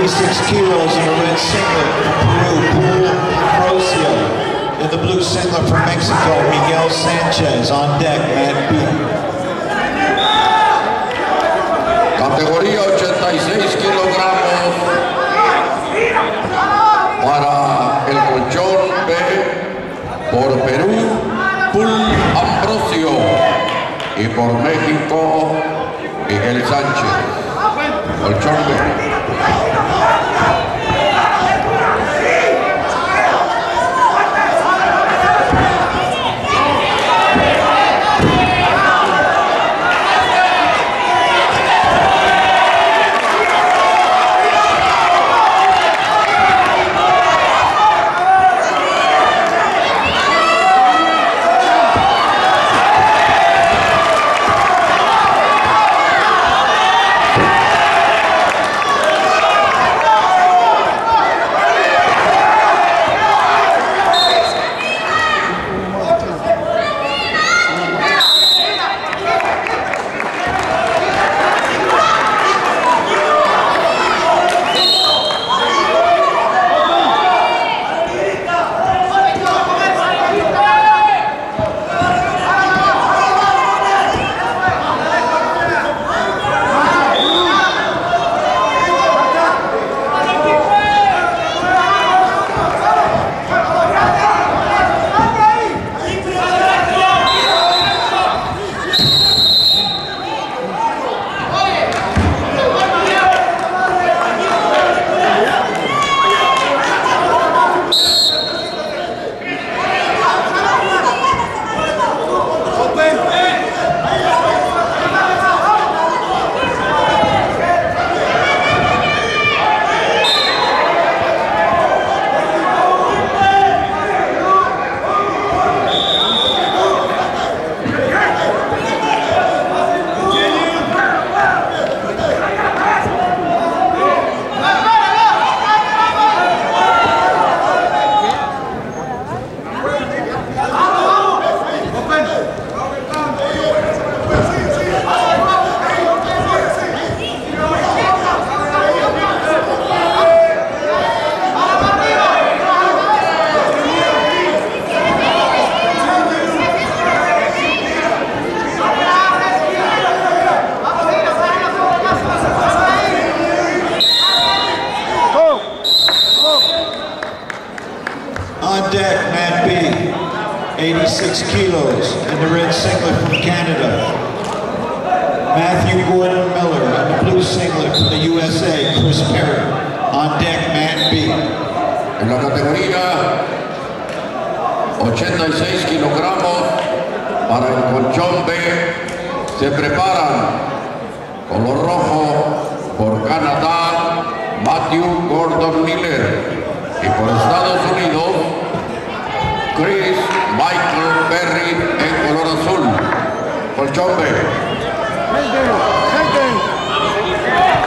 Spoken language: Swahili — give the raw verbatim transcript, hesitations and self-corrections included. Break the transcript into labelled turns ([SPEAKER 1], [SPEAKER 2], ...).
[SPEAKER 1] eighty-six kilos in the red singlet from Peru, Paul Ambrosio. In the blue singlet from Mexico, Miguel Sanchez. On deck, Matt B.
[SPEAKER 2] Categoría ochenta y seis kilogramos para el colchón B por Perú, Paul Ambrosio, y por México, Miguel Sánchez. Colchón B.
[SPEAKER 1] On deck, Matt B, eighty-six kilos, in the red singlet from Canada. Matthew Gordon Miller, in the blue singlet from the U S A, Chris Perry. On deck, Matt B.
[SPEAKER 2] En la categoría ochenta y seis kilogramos para el colchón B se preparan color rojo por Canadá, Matthew Gordon Miller, y por Estados Unidos, Chris Michael Perry en color azul. Colchón B.